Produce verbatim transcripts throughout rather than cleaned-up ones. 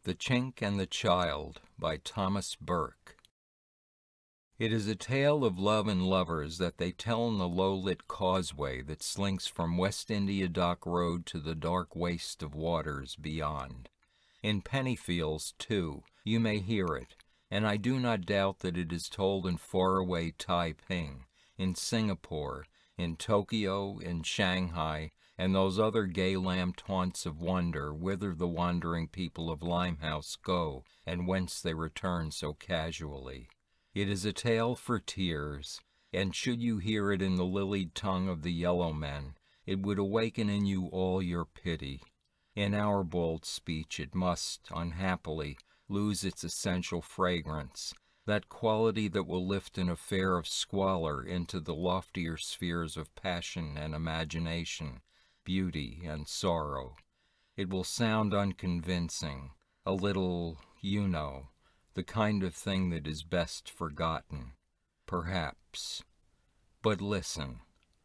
The Chink and the Child by Thomas Burke. It is a tale of love and lovers that they tell on the low-lit causeway that slinks from West India Dock Road to the dark waste of waters beyond. In Pennyfields, too, you may hear it, and I do not doubt that it is told in faraway Taiping, in Singapore, in Tokyo, in Shanghai, and those other gay-lamped haunts of wonder whither the wandering people of Limehouse go, and whence they return so casually. It is a tale for tears, and should you hear it in the lilied tongue of the yellow men, it would awaken in you all your pity. In our bold speech it must, unhappily, lose its essential fragrance, that quality that will lift an affair of squalor into the loftier spheres of passion and imagination, beauty and sorrow. It will sound unconvincing, a little, you know, the kind of thing that is best forgotten, perhaps. But listen.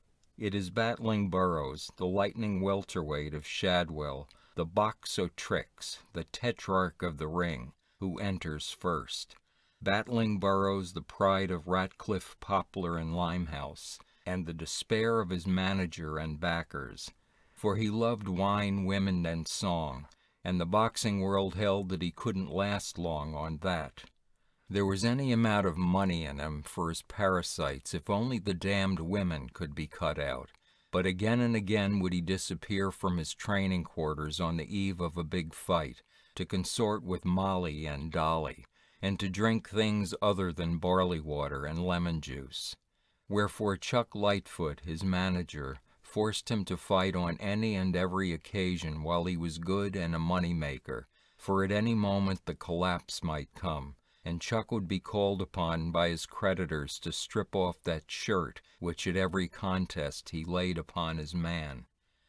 It is battling Burroughs, the lightning welterweight of Shadwell, the Boxotrix, the tetrarch of the ring, who enters first. Battling Burroughs, the pride of Ratcliffe, Poplar, and Limehouse, and the despair of his manager and backers. For he loved wine, women, and song, and the boxing world held that he couldn't last long on that. There was any amount of money in him for his parasites if only the damned women could be cut out, but again and again would he disappear from his training quarters on the eve of a big fight, to consort with Molly and Dolly, and to drink things other than barley water and lemon juice. Wherefore Chuck Lightfoot, his manager, forced him to fight on any and every occasion while he was good and a money-maker, for at any moment the collapse might come, and Chuck would be called upon by his creditors to strip off that shirt which at every contest he laid upon his man.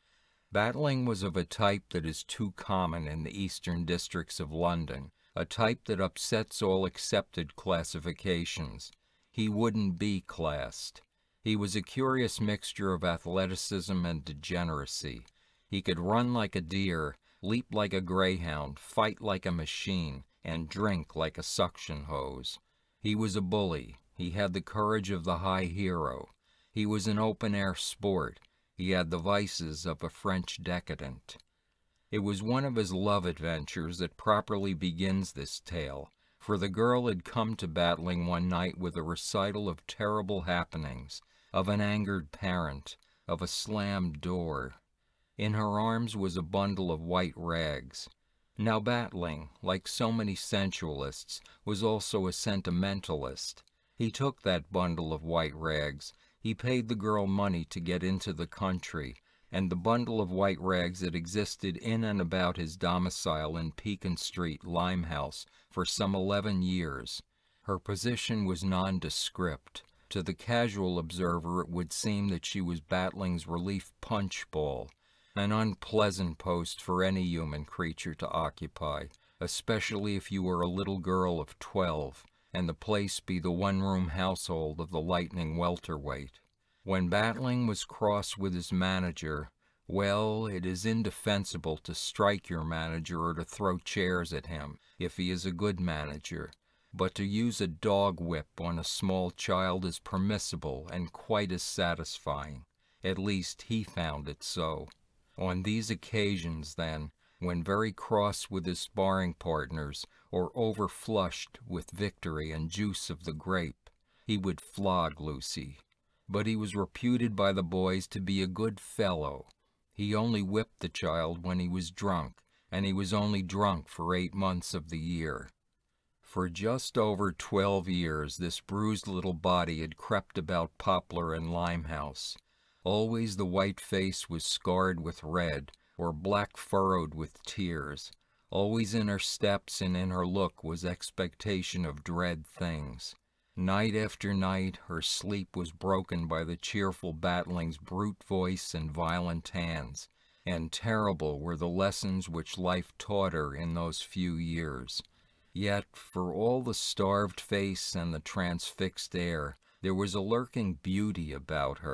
Battling was of a type that is too common in the eastern districts of London, a type that upsets all accepted classifications. He wouldn't be classed. He was a curious mixture of athleticism and degeneracy. He could run like a deer, leap like a greyhound, fight like a machine, and drink like a suction hose. He was a bully. He had the courage of the high hero. He was an open-air sport. He had the vices of a French decadent. It was one of his love adventures that properly begins this tale, for the girl had come to battling one night with a recital of terrible happenings, of an angered parent, of a slammed door. In her arms was a bundle of white rags. Now battling, like so many sensualists, was also a sentimentalist. He took that bundle of white rags, he paid the girl money to get into the country, and the bundle of white rags had existed in and about his domicile in Pekin Street, Limehouse, for some eleven years. Her position was nondescript. To the casual observer it would seem that she was battling's relief punch ball, an unpleasant post for any human creature to occupy, especially if you were a little girl of twelve, and the place be the one-room household of the lightning welterweight. When battling was cross with his manager, well, it is indefensible to strike your manager or to throw chairs at him, if he is a good manager, but to use a dog whip on a small child is permissible and quite as satisfying. At least he found it so. On these occasions, then, when very cross with his sparring partners, or over-flushed with victory and juice of the grape, he would flog Lucy. But he was reputed by the boys to be a good fellow. He only whipped the child when he was drunk, and he was only drunk for eight months of the year. For just over twelve years this bruised little body had crept about Poplar and Limehouse. Always the white face was scarred with red, or black furrowed with tears. Always in her steps and in her look was expectation of dread things. Night after night her sleep was broken by the cheerful battling's brute voice and violent hands, and terrible were the lessons which life taught her in those few years. Yet, for all the starved face and the transfixed air, there was a lurking beauty about her,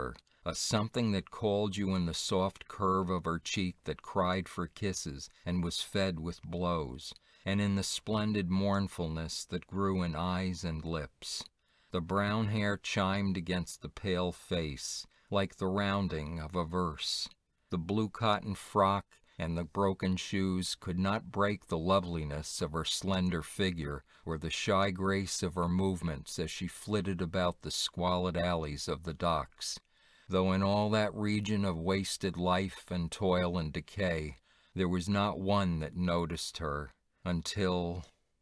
a something that called you in the soft curve of her cheek that cried for kisses and was fed with blows, and in the splendid mournfulness that grew in eyes and lips. The brown hair chimed against the pale face, like the rounding of a verse. The blue cotton frock and the broken shoes could not break the loveliness of her slender figure or the shy grace of her movements as she flitted about the squalid alleys of the docks, though in all that region of wasted life and toil and decay, there was not one that noticed her, until...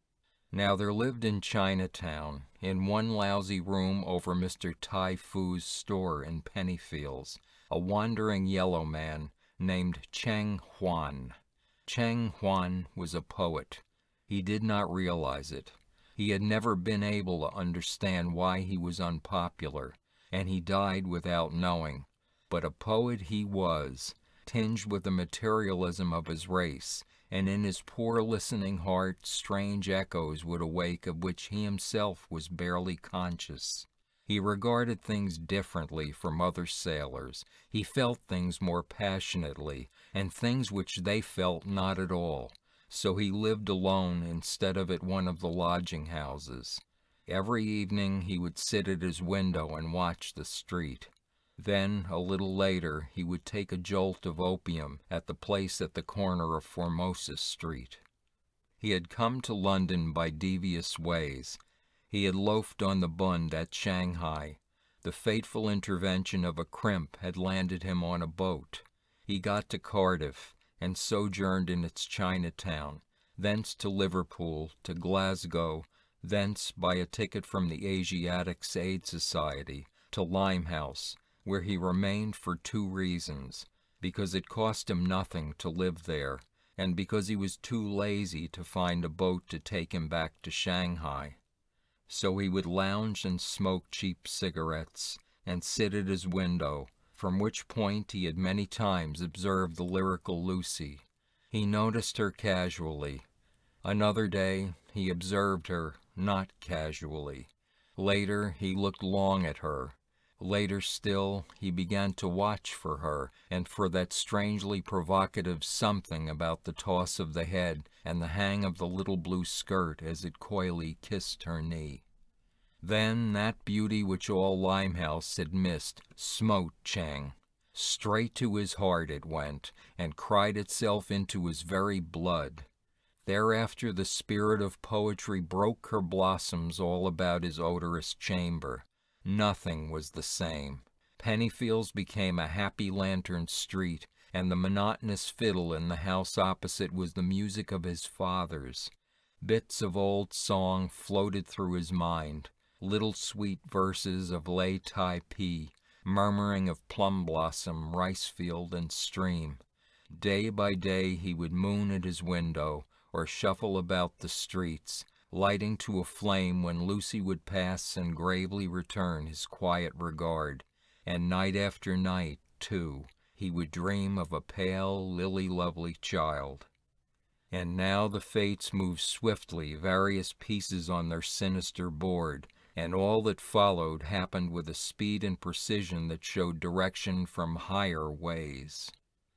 Now there lived in Chinatown, in one lousy room over Mister Tai Fu's store in Pennyfields, a wandering yellow man named Cheng Huan. Cheng Huan was a poet. He did not realize it. He had never been able to understand why he was unpopular, and he died without knowing. But a poet he was, tinged with the materialism of his race, and in his poor listening heart strange echoes would awake of which he himself was barely conscious. He regarded things differently from other sailors. He felt things more passionately, and things which they felt not at all. So he lived alone instead of at one of the lodging houses. Every evening he would sit at his window and watch the street. Then, a little later, he would take a jolt of opium at the place at the corner of Formosa Street. He had come to London by devious ways. He had loafed on the Bund at Shanghai. The fateful intervention of a crimp had landed him on a boat. He got to Cardiff, and sojourned in its Chinatown, thence to Liverpool, to Glasgow, thence, by a ticket from the Asiatics Aid Society, to Limehouse, where he remained for two reasons: because it cost him nothing to live there, and because he was too lazy to find a boat to take him back to Shanghai. So he would lounge and smoke cheap cigarettes, and sit at his window, from which point he had many times observed the lyrical Lucy. He noticed her casually. Another day he observed her not casually. Later he looked long at her. Later still, he began to watch for her, and for that strangely provocative something about the toss of the head and the hang of the little blue skirt as it coyly kissed her knee. Then that beauty which all Limehouse had missed smote Chang. Straight to his heart it went, and cried itself into his very blood. Thereafter the spirit of poetry broke her blossoms all about his odorous chamber. Nothing was the same. Pennyfields became a happy lantern street, and the monotonous fiddle in the house opposite was the music of his father's. Bits of old song floated through his mind, little sweet verses of Lei Tai Pi, murmuring of plum blossom, rice field, and stream. Day by day he would moon at his window, or shuffle about the streets, lighting to a flame when Lucy would pass and gravely return his quiet regard, and night after night, too, he would dream of a pale, lily-lovely child. And now the fates moved swiftly, various pieces on their sinister board, and all that followed happened with a speed and precision that showed direction from higher ways.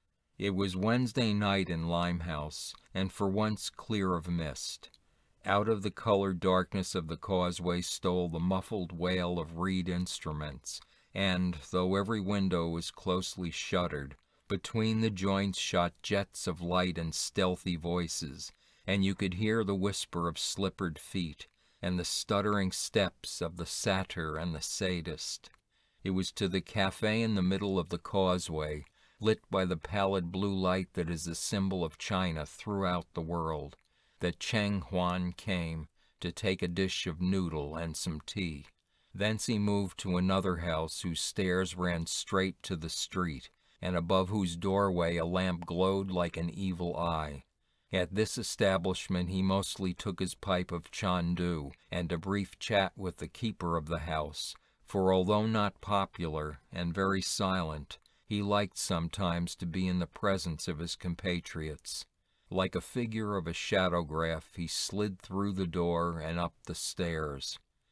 It was Wednesday night in Limehouse, and for once clear of mist. Out of the colored darkness of the causeway stole the muffled wail of reed instruments, and, though every window was closely shuttered, between the joints shot jets of light and stealthy voices, and you could hear the whisper of slippered feet, and the stuttering steps of the satyr and the sadist. It was to the cafe in the middle of the causeway, lit by the pallid blue light that is the symbol of China throughout the world, that Cheng Huan came to take a dish of noodle and some tea. Thence he moved to another house whose stairs ran straight to the street, and above whose doorway a lamp glowed like an evil eye. At this establishment he mostly took his pipe of chandu and a brief chat with the keeper of the house, for although not popular and very silent, he liked sometimes to be in the presence of his compatriots. Like a figure of a shadowgraph, he slid through the door and up the stairs.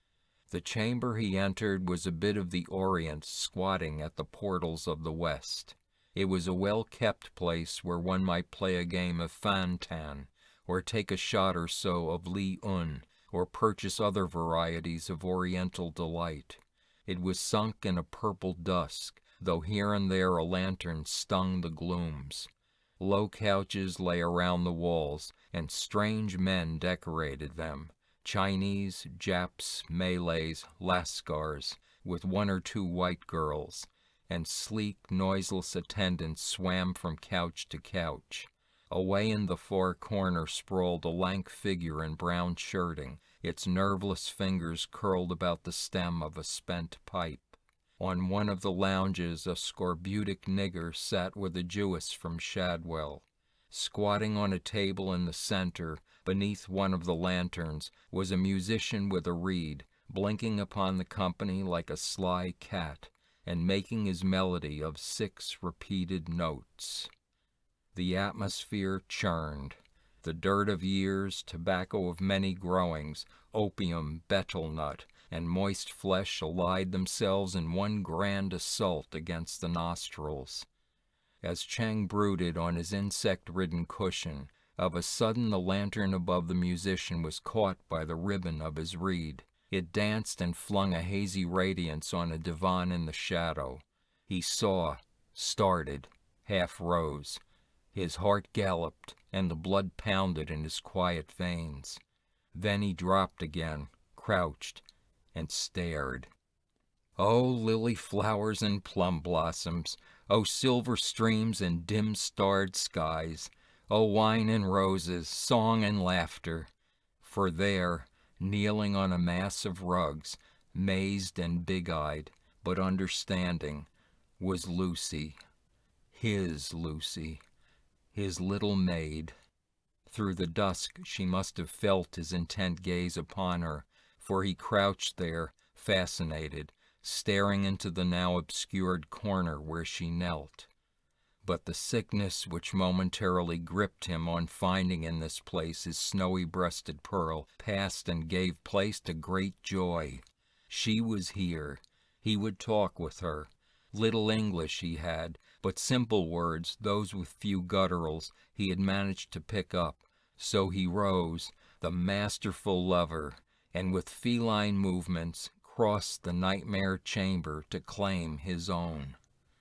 The chamber he entered was a bit of the Orient squatting at the portals of the West. It was a well-kept place where one might play a game of fan-tan, or take a shot or so of li-un, or purchase other varieties of Oriental delight. It was sunk in a purple dusk, though here and there a lantern stung the glooms. Low couches lay around the walls, and strange men decorated them. Chinese, Japs, Malays, Lascars, with one or two white girls, and sleek, noiseless attendants swam from couch to couch. Away in the far corner sprawled a lank figure in brown shirting, its nerveless fingers curled about the stem of a spent pipe. On one of the lounges a scorbutic nigger sat with a Jewess from Shadwell. Squatting on a table in the center, beneath one of the lanterns, was a musician with a reed, blinking upon the company like a sly cat, and making his melody of six repeated notes. The atmosphere churned. The dirt of years, tobacco of many growings, opium, betel nut, and moist flesh allied themselves in one grand assault against the nostrils. As Chang brooded on his insect-ridden cushion, of a sudden the lantern above the musician was caught by the ribbon of his reed. It danced and flung a hazy radiance on a divan in the shadow. He saw, started, half rose. His heart galloped, and the blood pounded in his quiet veins. Then he dropped again, crouched, and stared. Oh, lily flowers and plum blossoms! Oh, silver streams and dim-starred skies! Oh, wine and roses, song and laughter! For there, kneeling on a mass of rugs, mazed and big-eyed, but understanding, was Lucy. His Lucy. His little maid. Through the dusk she must have felt his intent gaze upon her, for he crouched there, fascinated, staring into the now obscured corner where she knelt. But the sickness which momentarily gripped him on finding in this place his snowy-breasted Pearl passed and gave place to great joy. She was here. He would talk with her. Little English he had, but simple words, those with few gutturals, he had managed to pick up. So he rose, the masterful lover, and with feline movements crossed the nightmare chamber to claim his own.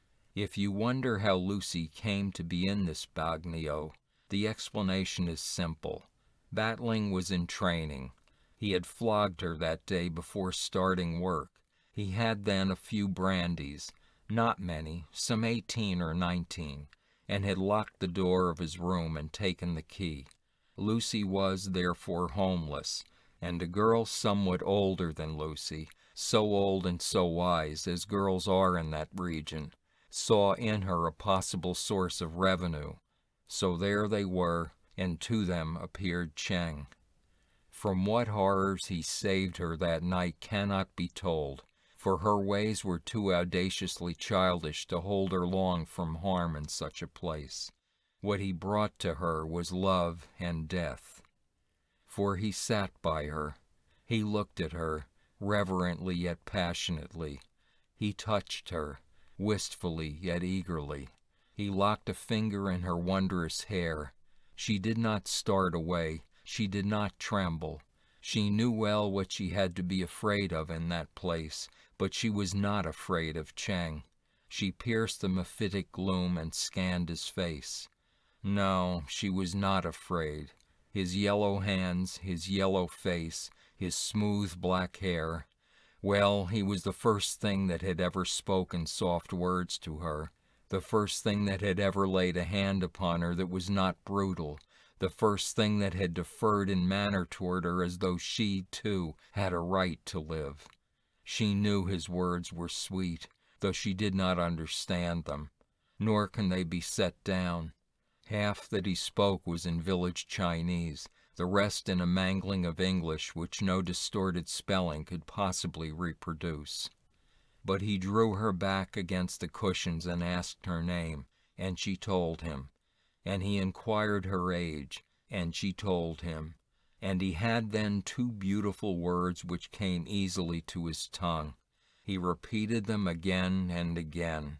If you wonder how Lucy came to be in this bagnio, the explanation is simple. Battling was in training. He had flogged her that day before starting work. He had then a few brandies, not many, some eighteen or nineteen, and had locked the door of his room and taken the key. Lucy was, therefore, homeless, and a girl somewhat older than Lucy, so old and so wise as girls are in that region, saw in her a possible source of revenue. So there they were, and to them appeared Chang. From what horrors he saved her that night cannot be told, for her ways were too audaciously childish to hold her long from harm in such a place. What he brought to her was love and death. For he sat by her. He looked at her, reverently yet passionately. He touched her, wistfully yet eagerly. He locked a finger in her wondrous hair. She did not start away. She did not tremble. She knew well what she had to be afraid of in that place, but she was not afraid of Chang. She pierced the mephitic gloom and scanned his face. No, she was not afraid. His yellow hands, his yellow face, his smooth black hair. Well, he was the first thing that had ever spoken soft words to her, the first thing that had ever laid a hand upon her that was not brutal, the first thing that had deferred in manner toward her as though she, too, had a right to live. She knew his words were sweet, though she did not understand them, nor can they be set down. Half that he spoke was in village Chinese, the rest in a mangling of English which no distorted spelling could possibly reproduce. But he drew her back against the cushions and asked her name, and she told him. And he inquired her age, and she told him. And he had then two beautiful words which came easily to his tongue. He repeated them again and again.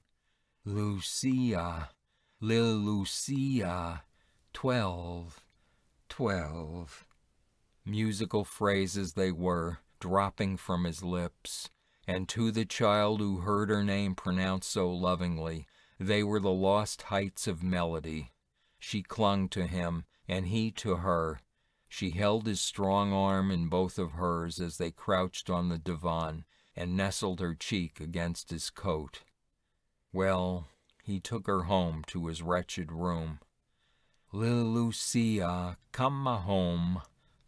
Lucia, Lil Lucia, twelve, twelve. Musical phrases they were, dropping from his lips, and to the child who heard her name pronounced so lovingly, they were the lost heights of melody. She clung to him, and he to her. She held his strong arm in both of hers as they crouched on the divan, and nestled her cheek against his coat. Well, he took her home to his wretched room. Lil Lucia, come home,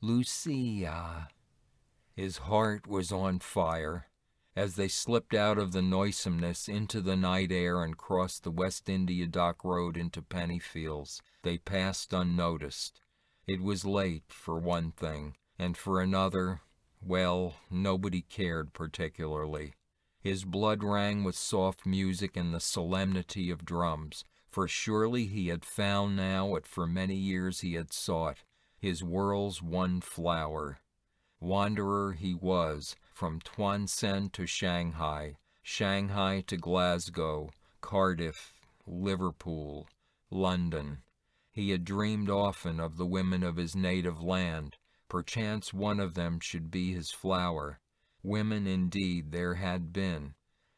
Lucia. His heart was on fire. As they slipped out of the noisomeness into the night air and crossed the West India Dock Road into Pennyfields, they passed unnoticed. It was late, for one thing, and for another, well, nobody cared particularly. His blood rang with soft music and the solemnity of drums, for surely he had found now what for many years he had sought, his world's one flower. Wanderer he was, from Townsend to Shanghai, Shanghai to Glasgow, Cardiff, Liverpool, London. He had dreamed often of the women of his native land. Perchance one of them should be his flower. Women indeed there had been.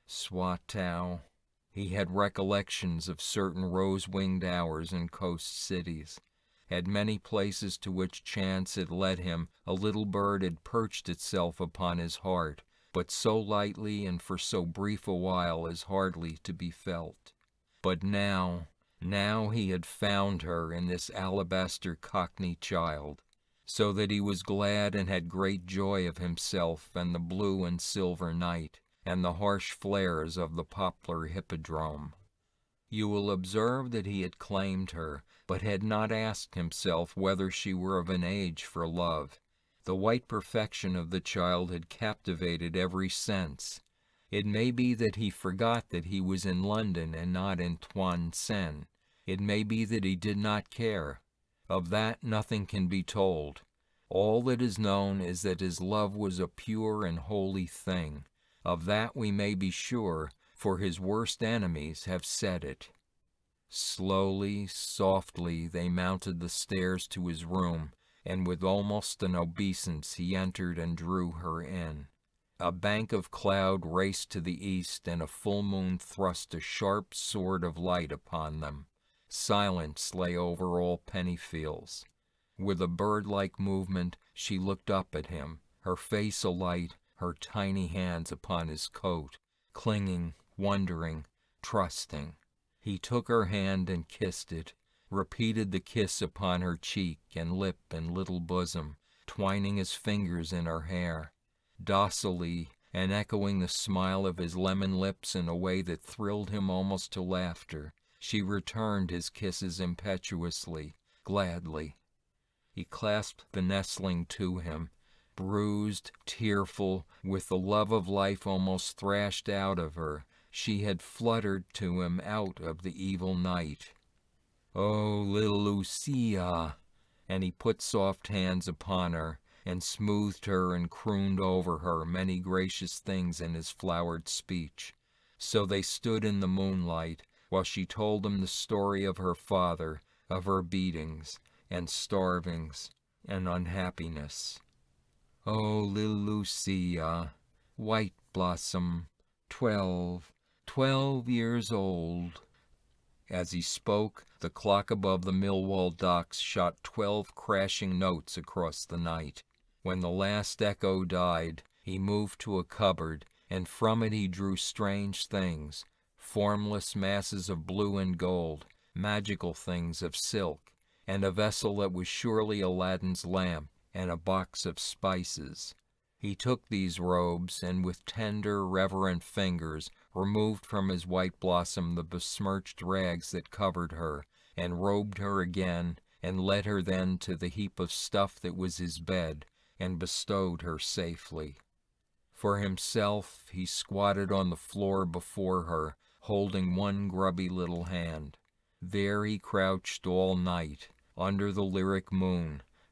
Swatow. He had recollections of certain rose-winged hours in coast cities. At many places to which chance had led him, a little bird had perched itself upon his heart, but so lightly and for so brief a while as hardly to be felt. But now, now he had found her in this alabaster Cockney child, so that he was glad and had great joy of himself and the blue and silver night, and the harsh flares of the poplar hippodrome. You will observe that he had claimed her, but had not asked himself whether she were of an age for love. The white perfection of the child had captivated every sense. It may be that he forgot that he was in London and not in Townsend. It may be that he did not care. Of that nothing can be told. All that is known is that his love was a pure and holy thing. Of that we may be sure, for his worst enemies have said it. Slowly, softly, they mounted the stairs to his room, and with almost an obeisance he entered and drew her in. A bank of cloud raced to the east, and a full moon thrust a sharp sword of light upon them. Silence lay over all Pennyfields. With a bird-like movement, she looked up at him, her face alight, her tiny hands upon his coat, clinging, wondering, trusting. He took her hand and kissed it, repeated the kiss upon her cheek and lip and little bosom, twining his fingers in her hair. Docilely, and echoing the smile of his lemon lips in a way that thrilled him almost to laughter, she returned his kisses impetuously, gladly. He clasped the nestling to him, bruised, tearful, with the love of life almost thrashed out of her. She had fluttered to him out of the evil night. "Oh, little Lucia!" And he put soft hands upon her, and smoothed her and crooned over her many gracious things in his flowered speech. So they stood in the moonlight, while she told him the story of her father, of her beatings, and starvings, and unhappiness. "Oh, little Lucia, white blossom, twelve, twelve years old." As he spoke, the clock above the Millwall docks shot twelve crashing notes across the night. When the last echo died, he moved to a cupboard, and from it he drew strange things, formless masses of blue and gold, magical things of silk, and a vessel that was surely Aladdin's lamp, and a box of spices. He took these robes, and with tender, reverent fingers removed from his white blossom the besmirched rags that covered her, and robed her again, and led her then to the heap of stuff that was his bed, and bestowed her safely. For himself, he squatted on the floor before her, holding one grubby little hand. There he crouched all night, under the lyric moon,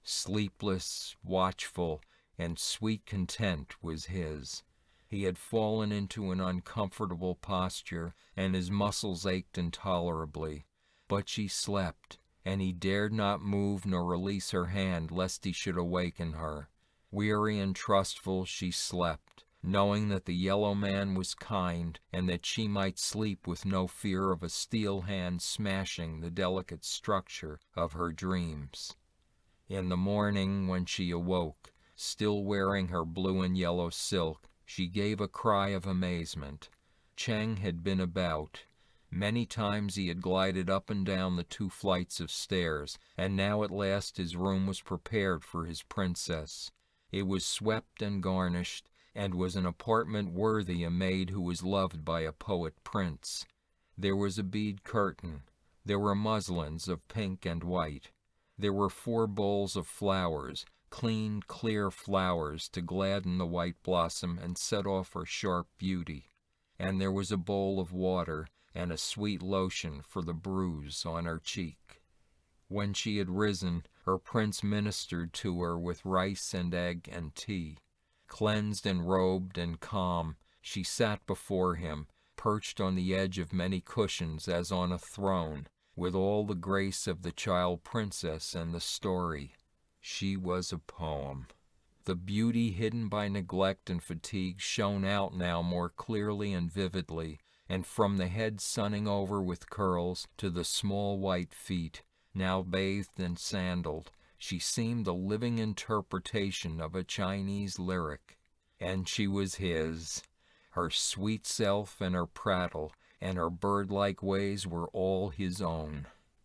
Sleepless, watchful, and sweet content was his. He had fallen into an uncomfortable posture, and his muscles ached intolerably. But she slept, and he dared not move nor release her hand lest he should awaken her. Weary and trustful she slept, knowing that the yellow man was kind, and that she might sleep with no fear of a steel hand smashing the delicate structure of her dreams. In the morning, when she awoke, still wearing her blue and yellow silk, she gave a cry of amazement. Chang had been about. Many times he had glided up and down the two flights of stairs, and now at last his room was prepared for his princess. It was swept and garnished, and was an apartment worthy a maid who was loved by a poet prince. There was a bead curtain. There were muslins of pink and white. There were four bowls of flowers, clean, clear flowers to gladden the white blossom and set off her sharp beauty. And there was a bowl of water and a sweet lotion for the bruise on her cheek. When she had risen, her prince ministered to her with rice and egg and tea. Cleansed and robed and calm, she sat before him, perched on the edge of many cushions as on a throne, with all the grace of the child princess and the story. She was a poem. The beauty hidden by neglect and fatigue shone out now more clearly and vividly, and from the head sunning over with curls to the small white feet, now bathed and sandaled, she seemed a living interpretation of a Chinese lyric. And she was his. Her sweet self and her prattle and her bird-like ways were all his own.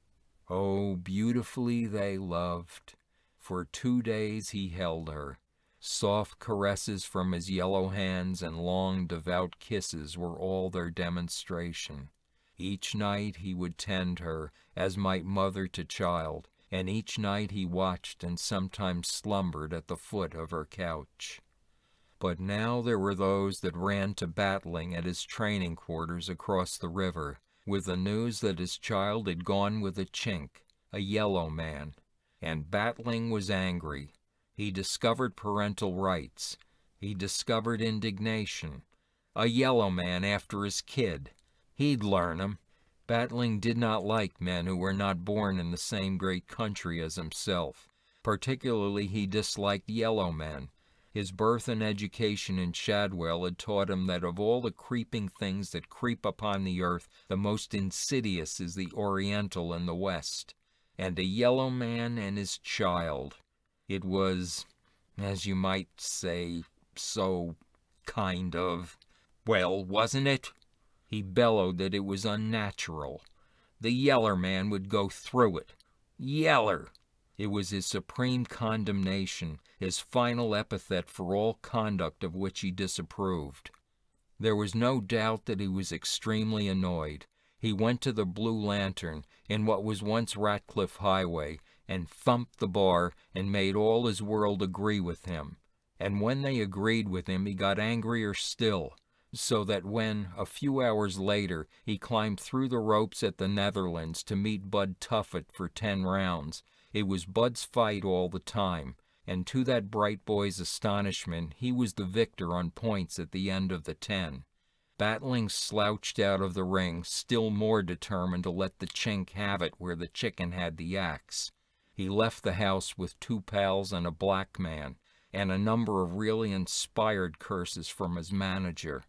Oh, beautifully they loved. For two days he held her. Soft caresses from his yellow hands and long, devout kisses were all their demonstration. Each night he would tend her, as might mother to child, and each night he watched and sometimes slumbered at the foot of her couch. But now there were those that ran to battling at his training quarters across the river, with the news that his child had gone with a Chink, a yellow man, and battling was angry. He discovered parental rights. He discovered indignation. A yellow man after his kid. He'd learn him. Battling did not like men who were not born in the same great country as himself. Particularly he disliked yellow men. His birth and education in Shadwell had taught him that of all the creeping things that creep upon the earth, the most insidious is the Oriental in the West. And a yellow man and his child. It was, as you might say, so kind of, well, wasn't it? He bellowed that it was unnatural. The yeller man would go through it. Yeller! It was his supreme condemnation, his final epithet for all conduct of which he disapproved. There was no doubt that he was extremely annoyed. He went to the Blue Lantern, in what was once Ratcliffe Highway, and thumped the bar and made all his world agree with him. And when they agreed with him, he got angrier still, so that when, a few hours later, he climbed through the ropes at the Netherlands to meet Bud Tuffet for ten rounds, it was Bud's fight all the time, and to that bright boy's astonishment, he was the victor on points at the end of the ten. Battling slouched out of the ring, still more determined to let the Chink have it where the chicken had the axe. He left the house with two pals and a black man, and a number of really inspired curses from his manager.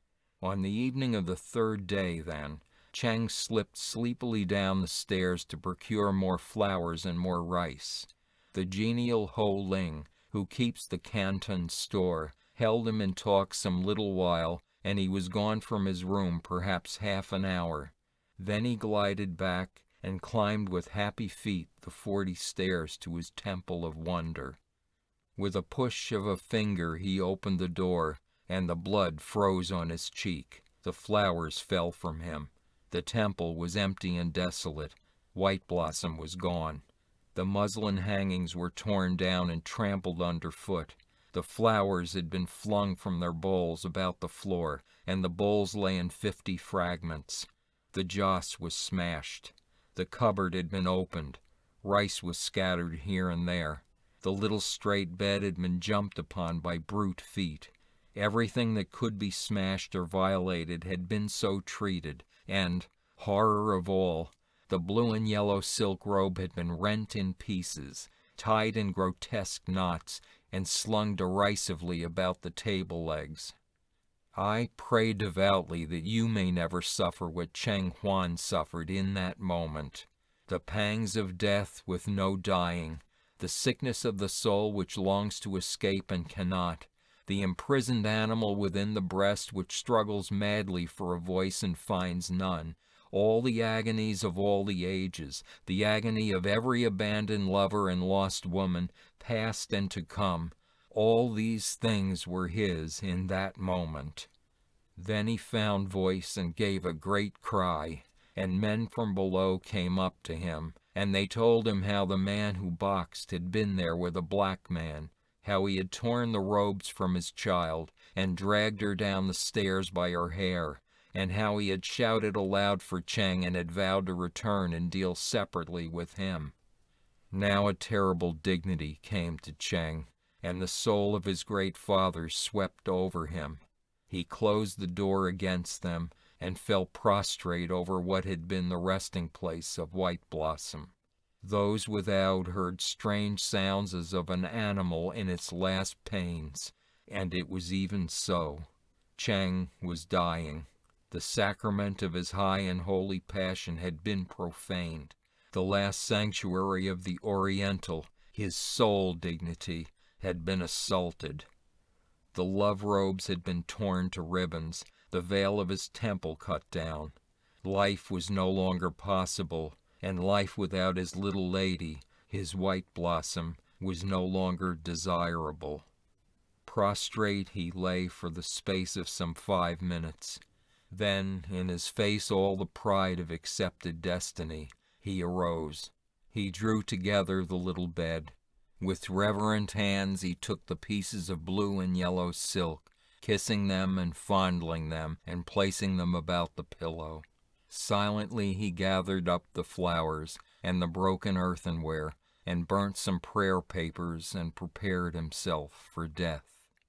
On the evening of the third day, then, Chang slipped sleepily down the stairs to procure more flowers and more rice. The genial Ho Ling, who keeps the Canton store, held him in talk some little while, and he was gone from his room perhaps half an hour. Then he glided back and climbed with happy feet the forty stairs to his temple of wonder. With a push of a finger he opened the door, and the blood froze on his cheek. The flowers fell from him. The temple was empty and desolate. White Blossom was gone. The muslin hangings were torn down and trampled underfoot. The flowers had been flung from their bowls about the floor, and the bowls lay in fifty fragments. The joss was smashed. The cupboard had been opened. Rice was scattered here and there. The little straight bed had been jumped upon by brute feet. Everything that could be smashed or violated had been so treated, and, horror of all, the blue and yellow silk robe had been rent in pieces, tied in grotesque knots, and slung derisively about the table legs. I pray devoutly that you may never suffer what Cheng Huan suffered in that moment. The pangs of death with no dying, the sickness of the soul which longs to escape and cannot, the imprisoned animal within the breast which struggles madly for a voice and finds none, all the agonies of all the ages, the agony of every abandoned lover and lost woman, past and to come, all these things were his in that moment. Then he found voice and gave a great cry, and men from below came up to him, and they told him how the man who boxed had been there with a black man, how he had torn the robes from his child and dragged her down the stairs by her hair, and how he had shouted aloud for Cheng and had vowed to return and deal separately with him. Now a terrible dignity came to Cheng, and the soul of his great father swept over him. He closed the door against them and fell prostrate over what had been the resting place of White Blossom. Those without heard strange sounds as of an animal in its last pains, and it was even so. Cheng was dying. The sacrament of his high and holy passion had been profaned. The last sanctuary of the Oriental, his soul dignity, had been assaulted. The love robes had been torn to ribbons, the veil of his temple cut down. Life was no longer possible, and life without his little lady, his White Blossom, was no longer desirable. Prostrate he lay for the space of some five minutes. Then, in his face all the pride of accepted destiny, he arose. He drew together the little bed. With reverent hands he took the pieces of blue and yellow silk, kissing them and fondling them and placing them about the pillow. Silently he gathered up the flowers and the broken earthenware and burnt some prayer papers and prepared himself for death.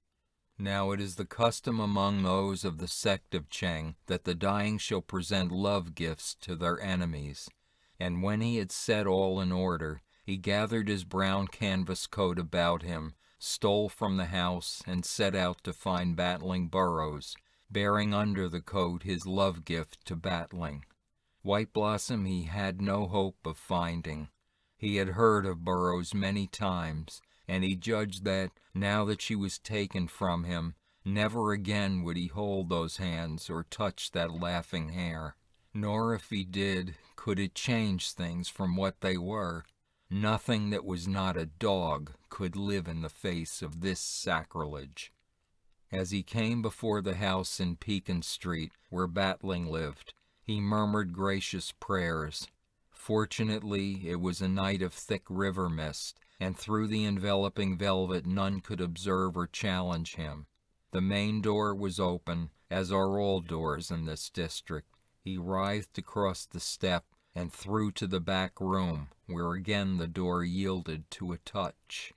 Now it is the custom among those of the sect of Cheng that the dying shall present love gifts to their enemies, and when he had set all in order, he gathered his brown canvas coat about him, stole from the house, and set out to find battling Burroughs, bearing under the coat his love gift to battling. White Blossom he had no hope of finding. He had heard of Burroughs many times, and he judged that, now that she was taken from him, never again would he hold those hands or touch that laughing hair. Nor if he did, could it change things from what they were. Nothing that was not a dog could live in the face of this sacrilege. As he came before the house in Pekin Street, where Battling lived, he murmured gracious prayers. Fortunately, it was a night of thick river mist, and through the enveloping velvet none could observe or challenge him. The main door was open, as are all doors in this district. He writhed across the step and through to the back room, where again the door yielded to a touch.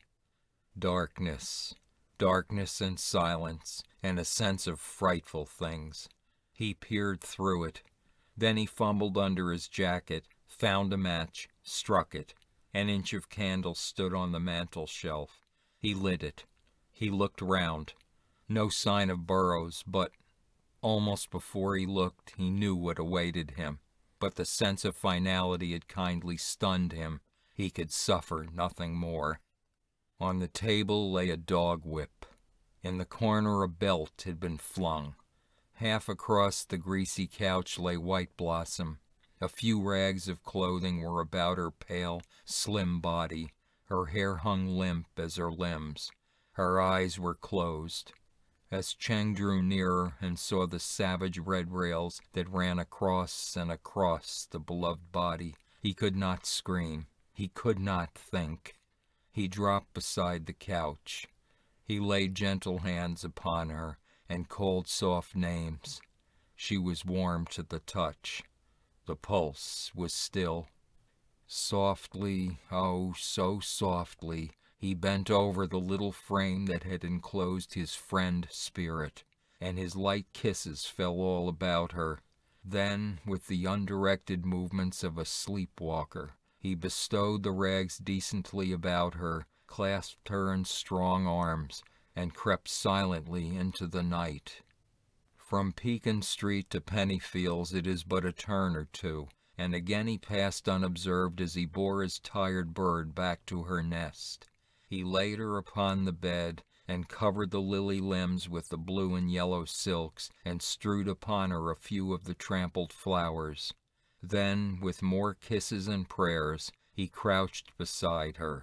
Darkness, darkness and silence, and a sense of frightful things. He peered through it. Then he fumbled under his jacket, found a match, struck it. An inch of candle stood on the mantel shelf. He lit it. He looked round. No sign of Burroughs, but almost before he looked, he knew what awaited him. But the sense of finality had kindly stunned him. He could suffer nothing more. On the table lay a dog whip. In the corner a belt had been flung. Half across the greasy couch lay White Blossom. A few rags of clothing were about her pale, slim body. Her hair hung limp as her limbs. Her eyes were closed. As Cheng drew nearer and saw the savage red rails that ran across and across the beloved body, he could not scream. He could not think. He dropped beside the couch. He laid gentle hands upon her and called soft names. She was warm to the touch. The pulse was still. Softly, oh, so softly, He bent over the little frame that had enclosed his friend spirit, and his light kisses fell all about her. Then, with the undirected movements of a sleepwalker, he bestowed the rags decently about her, clasped her in strong arms, and crept silently into the night. From Pekin Street to Pennyfields it is but a turn or two, and again he passed unobserved as he bore his tired bird back to her nest. He laid her upon the bed, and covered the lily limbs with the blue and yellow silks, and strewed upon her a few of the trampled flowers. Then, with more kisses and prayers, he crouched beside her.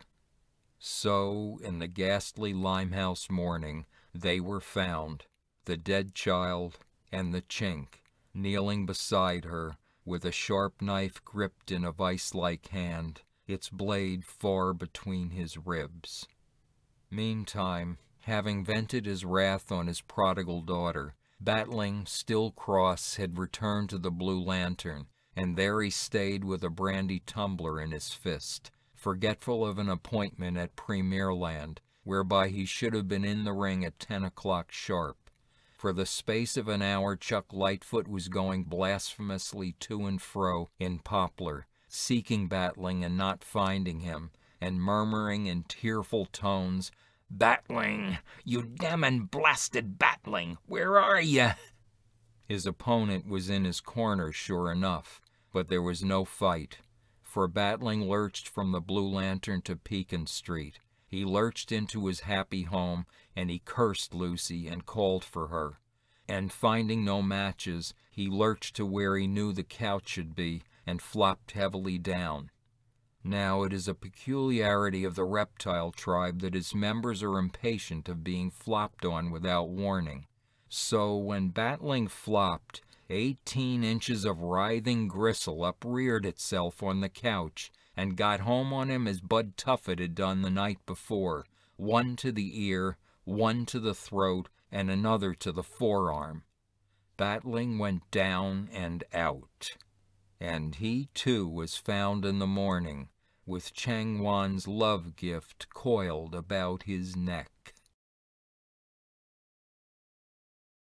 So, in the ghastly Limehouse morning, they were found, the dead child and the Chink, kneeling beside her, with a sharp knife gripped in a vice-like hand, its blade far between his ribs. Meantime, having vented his wrath on his prodigal daughter, Batling, still cross, had returned to the Blue Lantern, and there he stayed with a brandy tumbler in his fist, forgetful of an appointment at Premierland, whereby he should have been in the ring at ten o'clock sharp. For the space of an hour Chuck Lightfoot was going blasphemously to and fro in Poplar, seeking Batling and not finding him, and murmuring in tearful tones, "Batling, you damn blasted Batling, where are ye?" His opponent was in his corner, sure enough, but there was no fight, for Batling lurched from the Blue Lantern to Pekin Street. He lurched into his happy home, and he cursed Lucy and called for her. And finding no matches, he lurched to where he knew the couch should be, and flopped heavily down. Now, it is a peculiarity of the reptile tribe that its members are impatient of being flopped on without warning. So, when Batling flopped, eighteen inches of writhing gristle upreared itself on the couch, and got home on him as Bud Tuffet had done the night before, one to the ear, one to the throat, and another to the forearm. Batling went down and out, and he too was found in the morning, with Chang Wan's love gift coiled about his neck.